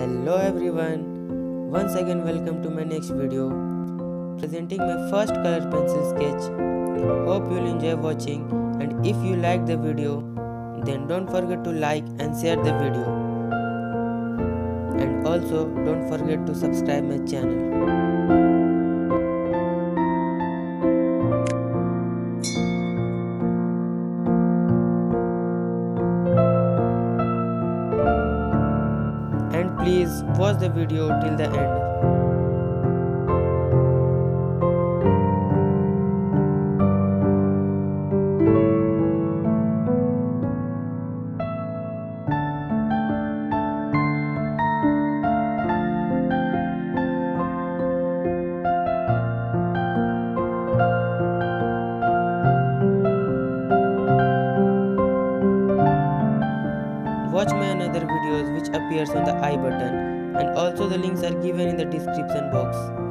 Hello everyone, once again welcome to my next video presenting my first color pencil sketch. Hope you'll enjoy watching, and if you like the video then don't forget to like and share the video, and also don't forget to subscribe my channel. And please watch the video till the end. Watch my another videos which appears on the I button, and also the links are given in the description box.